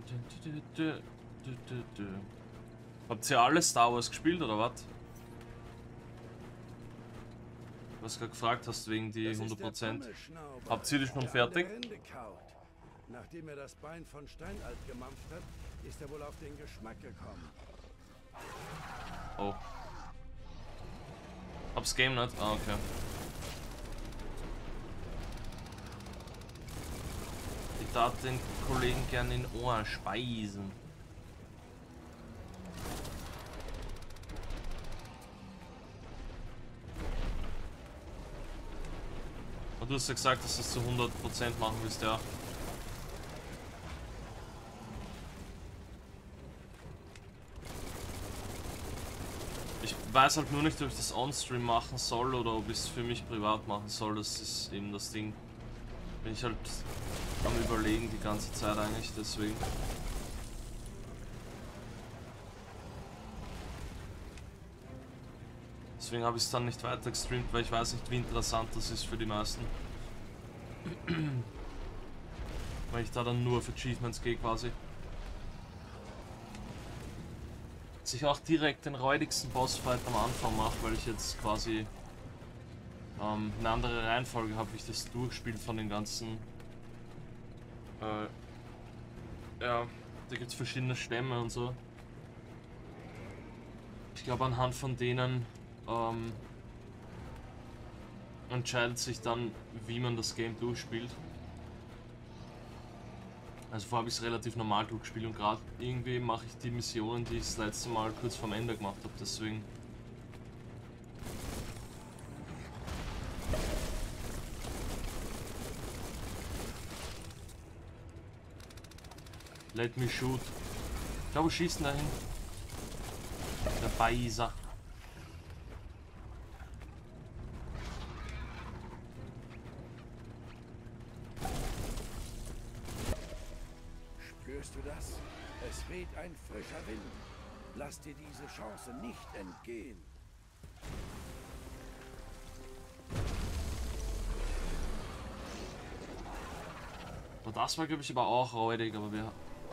Habt ihr alle Star Wars gespielt oder was? Was gerade gefragt hast wegen die 100%. Habt ihr die schon fertig? Nachdem er das Bein von Steinalt gemampft hat, ist er wohl auf den Geschmack gekommen. Oh. Hab's Game nicht? Ah, okay. Ich darf den Kollegen gerne in Ohr speisen. Und du hast ja gesagt, dass du es zu 100% machen willst, ja. Ich weiß halt nur nicht, ob ich das on-stream machen soll oder ob ich es für mich privat machen soll. Das ist eben das Ding. Bin ich halt am Überlegen die ganze Zeit eigentlich, deswegen. Deswegen habe ich es dann nicht weiter gestreamt, weil ich weiß nicht, wie interessant das ist für die meisten. Weil ich da dann nur auf Achievements gehe quasi. Dass ich auch direkt den räudigsten Bossfight am Anfang mache, weil ich jetzt quasi eine andere Reihenfolge habe, wie ich das durchspiele von den ganzen. Ja, da gibt es verschiedene Stämme und so. Ich glaube, anhand von denen entscheidet sich dann, wie man das Game durchspielt. Also vorher habe ich es relativ normal durchgespielt und gerade irgendwie mache ich die Missionen, die ich das letzte Mal kurz vorm Ende gemacht habe, deswegen. Let me shoot. Ich glaube, schießen dahin. Der Beiser. Spürst du das? Es weht ein frischer Wind. Lass dir diese Chance nicht entgehen. Und das war, glaube ich, aber auch räudig, aber wir.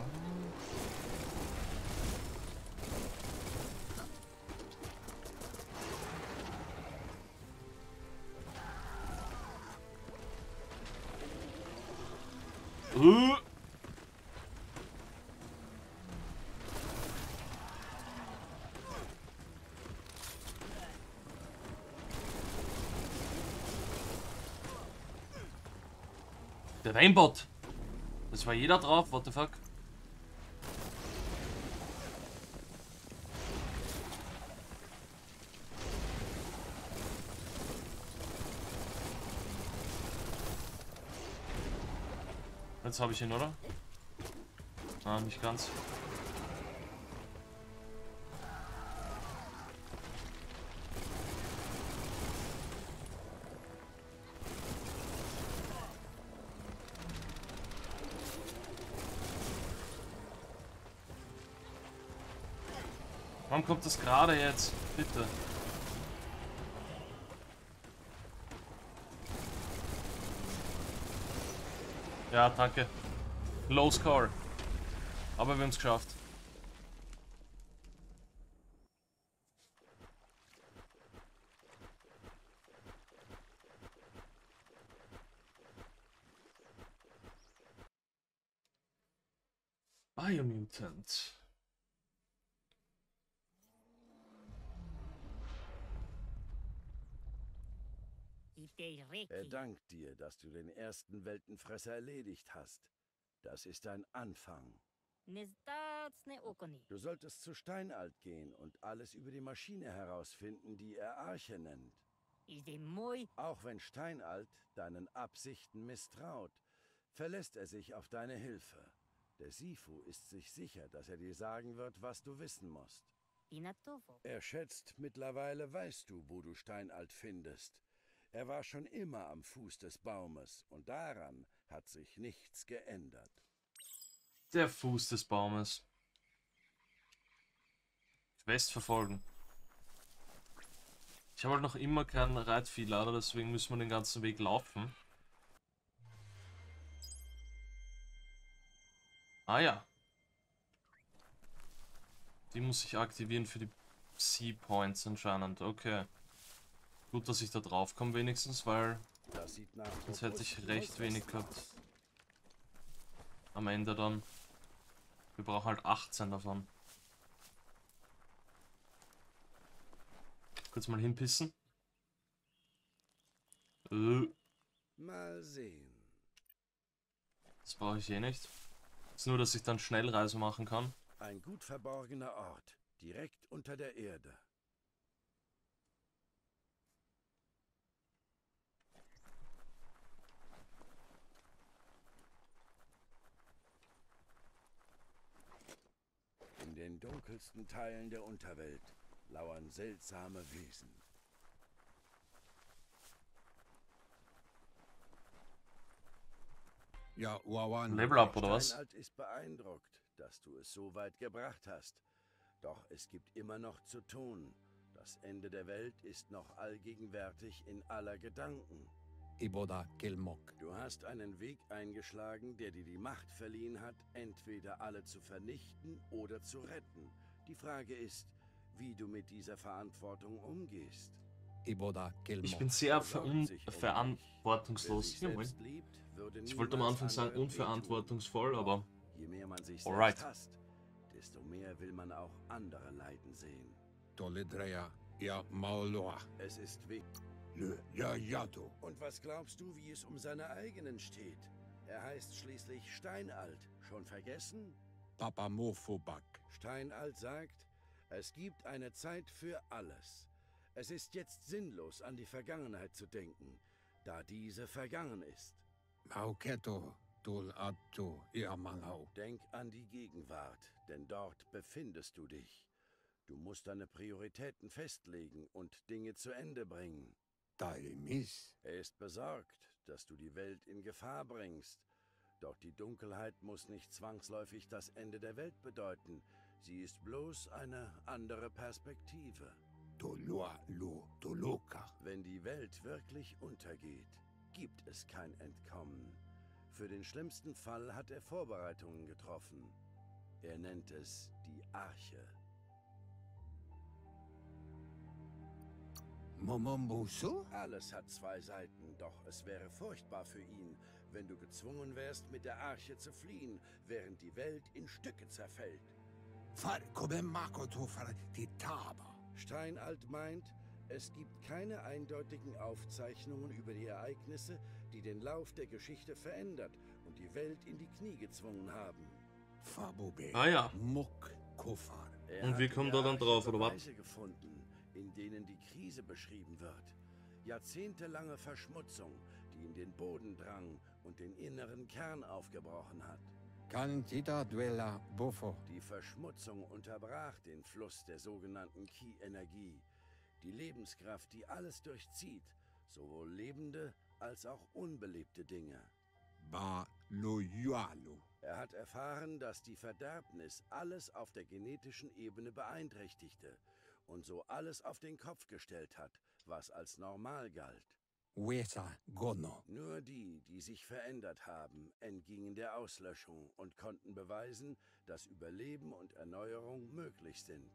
Der Aimbot! Das war jeder drauf, what the fuck? Jetzt habe ich ihn, oder? Ah, nicht ganz. Warum kommt das gerade jetzt? Bitte. Ja, danke. Low Score. Aber wir haben es geschafft. Biomutant. Er dankt dir, dass du den ersten Weltenfresser erledigt hast. Das ist ein Anfang. Du solltest zu Steinalt gehen und alles über die Maschine herausfinden, die er Arche nennt. Auch wenn Steinalt deinen Absichten misstraut, verlässt er sich auf deine Hilfe. Der Sifu ist sich sicher, dass er dir sagen wird, was du wissen musst. Er schätzt, mittlerweile weißt du, wo du Steinalt findest. Er war schon immer am Fuß des Baumes und daran hat sich nichts geändert. Der Fuß des Baumes. Quest verfolgen. Ich habe halt noch immer keinen Reitviehlader, deswegen müssen wir den ganzen Weg laufen. Ah ja. Die muss ich aktivieren für die Sea-Points anscheinend. Okay. Gut, dass ich da drauf komme wenigstens, weil sonst hätte ich recht wenig gehabt. Am Ende dann. Wir brauchen halt 18 davon. Kurz mal hinpissen. Mal sehen. Das brauche ich eh nicht. Ist nur, dass ich dann Schnellreise machen kann. Ein gut verborgener Ort, direkt unter der Erde. In den dunkelsten Teilen der Unterwelt lauern seltsame Wesen. Ja, Wawan. Level up oder was? Steinalt ist beeindruckt, dass du es so weit gebracht hast. Doch es gibt immer noch zu tun. Das Ende der Welt ist noch allgegenwärtig in aller Gedanken. Iboda Kelmok. Du hast einen Weg eingeschlagen, der dir die Macht verliehen hat, entweder alle zu vernichten oder zu retten. Die Frage ist, wie du mit dieser Verantwortung umgehst. Iboda Kelmok. Ich bin sehr verantwortungslos. Ich wollte am Anfang sagen unverantwortungsvoll, aber je mehr man sich alright. selbst hasst, desto mehr will man auch andere leiden sehen. Toledrea, ja Mauloa. Es ist weh. Ja, Yato. Und was glaubst du, wie es um seine eigenen steht? Er heißt schließlich Steinalt. Schon vergessen? Papa Mofobak. Steinalt sagt, es gibt eine Zeit für alles. Es ist jetzt sinnlos, an die Vergangenheit zu denken, da diese vergangen ist. Mauketo, Tul Atto, Iamangau. Denk an die Gegenwart, denn dort befindest du dich. Du musst deine Prioritäten festlegen und Dinge zu Ende bringen. Taimis. Er ist besorgt, dass du die Welt in Gefahr bringst. Doch die Dunkelheit muss nicht zwangsläufig das Ende der Welt bedeuten. Sie ist bloß eine andere Perspektive. Wenn die Welt wirklich untergeht, gibt es kein Entkommen. Für den schlimmsten Fall hat er Vorbereitungen getroffen. Er nennt es die Arche. Momombusu? Alles hat zwei Seiten, doch es wäre furchtbar für ihn, wenn du gezwungen wärst, mit der Arche zu fliehen, während die Welt in Stücke zerfällt. Steinalt meint, es gibt keine eindeutigen Aufzeichnungen über die Ereignisse, die den Lauf der Geschichte verändert und die Welt in die Knie gezwungen haben. Ah ja. Er Und wie hat kommt in er dann der drauf, Arche oder was? Beweise gefunden, in denen die Krise beschrieben wird. Jahrzehntelange Verschmutzung, die in den Boden drang und den inneren Kern aufgebrochen hat. Die Verschmutzung unterbrach den Fluss der sogenannten Ki-Energie, die Lebenskraft, die alles durchzieht, sowohl lebende als auch unbelebte Dinge. Er hat erfahren, dass die Verderbnis alles auf der genetischen Ebene beeinträchtigte und so alles auf den Kopf gestellt hat, was als normal galt. Nur die, die sich verändert haben, entgingen der Auslöschung und konnten beweisen, dass Überleben und Erneuerung möglich sind.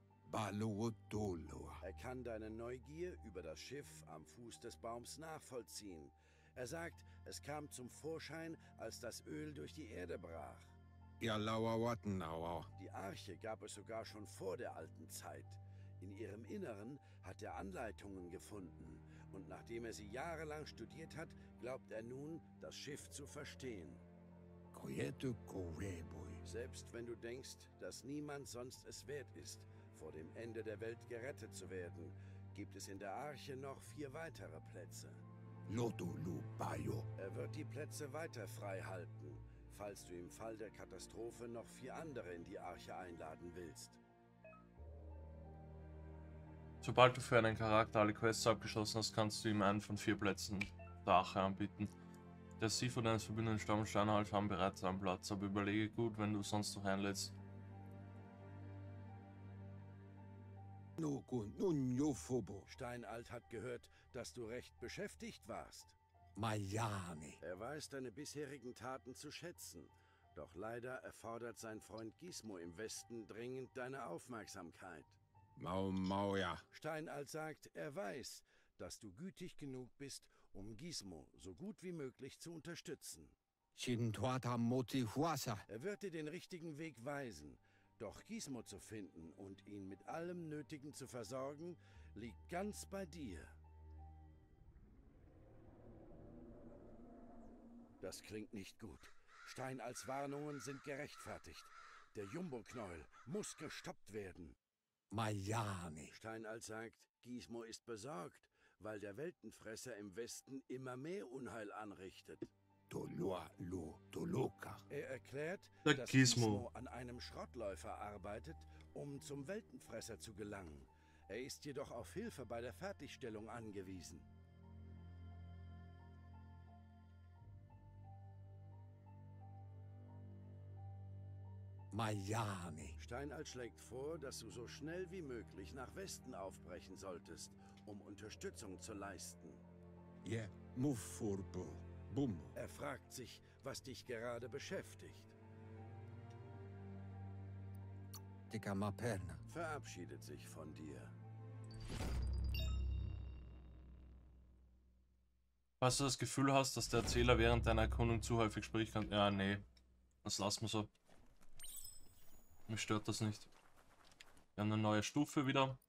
Er kann deine Neugier über das Schiff am Fuß des Baums nachvollziehen. Er sagt, es kam zum Vorschein, als das Öl durch die Erde brach. Die Arche gab es sogar schon vor der alten Zeit. In ihrem Inneren hat er Anleitungen gefunden. Und nachdem er sie jahrelang studiert hat, glaubt er nun, das Schiff zu verstehen. Selbst wenn du denkst, dass niemand sonst es wert ist, vor dem Ende der Welt gerettet zu werden, gibt es in der Arche noch 4 weitere Plätze. Er wird die Plätze weiter frei halten, falls du im Fall der Katastrophe noch 4 andere in die Arche einladen willst. Sobald du für einen Charakter alle Quests abgeschlossen hast, kannst du ihm einen von 4 Plätzen der Arche anbieten. Der Sifu deines verbündeten Stamms Steinalt haben bereits einen Platz, aber überlege gut, wenn du sonst noch einlädst. Steinalt hat gehört, dass du recht beschäftigt warst. Er weiß deine bisherigen Taten zu schätzen Doch leider erfordert sein Freund Gizmo im Westen dringend deine Aufmerksamkeit. Mau, ja. Steinalt sagt, er weiß, dass du gütig genug bist, um Gizmo so gut wie möglich zu unterstützen. Er wird dir den richtigen Weg weisen, doch Gizmo zu finden und ihn mit allem Nötigen zu versorgen, liegt ganz bei dir. Das klingt nicht gut. Steinalts Warnungen sind gerechtfertigt. Der Jumbo-Knäuel muss gestoppt werden. Majani. Steinalt sagt, Gizmo ist besorgt, weil der Weltenfresser im Westen immer mehr Unheil anrichtet. Er erklärt, dass Gizmo an einem Schrottläufer arbeitet, um zum Weltenfresser zu gelangen. Er ist jedoch auf Hilfe bei der Fertigstellung angewiesen. Majani. Steinalt schlägt vor, dass du so schnell wie möglich nach Westen aufbrechen solltest, um Unterstützung zu leisten. Je, Muffurbo. Bum. Er fragt sich, was dich gerade beschäftigt. Verabschiedet sich von dir. Falls du das Gefühl hast, dass der Erzähler während deiner Erkundung zu häufig spricht, kann... Ja, nee. Das lassen wir so. Mich stört das nicht. Wir haben eine neue Stufe wieder.